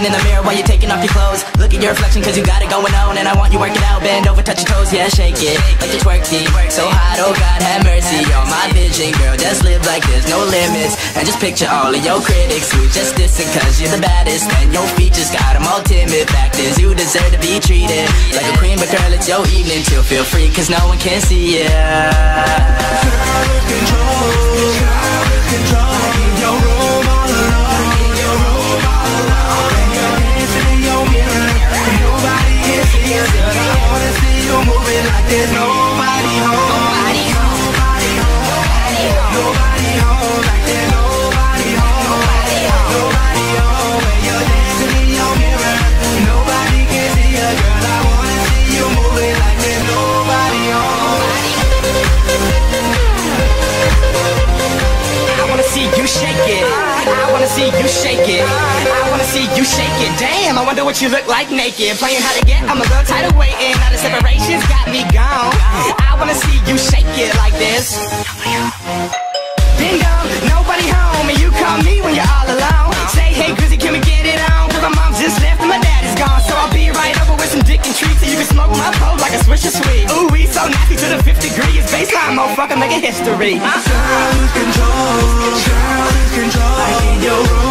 in the mirror while you're taking off your clothes. Look at your reflection cause you got it going on. And I want you working out, bend over, touch your toes. Yeah, shake it, like the twerky. So hot, oh God, have mercy on my vision, girl. Just live like there's no limits. And just picture all of your critics who just dissing cause you're the baddest. And your features got them all timid. Fact is, you deserve to be treated like a queen, but girl, it's your evening till feel free cause no one can see ya. Girl, lose control, girl, lose control. In your room all alone, in your room all alone. And you're dancing in your mirror, nobody can see you. Girl, I wanna see you moving like there's nobody home. Nobody home, nobody home, nobody home, like there's nobody home. Nobody home, nobody home. When you're dancing in your mirror, nobody can see you. Girl, I wanna see you moving like there's nobody home. I wanna see you shake it. I wanna see you shake it. I wanna see you shake it. Damn, I wonder what you look like naked. Playing how to get, I'm a little tired of waiting. Now the separation's got me gone. I wanna see you shake it like this. Ding dong, nobody home, and you call me when you're all alone. Say, hey, Grizzy, can we get it on? Cause my mom's just left and my dad is gone. So I'll be right over with some dick and treats, so you can smoke my pole like a Swisher Sweet. Ooh, we so nasty to the 5th degree. It's baseline, motherfucker, making history. Girl, lose control, girl, lose control. Like in your room.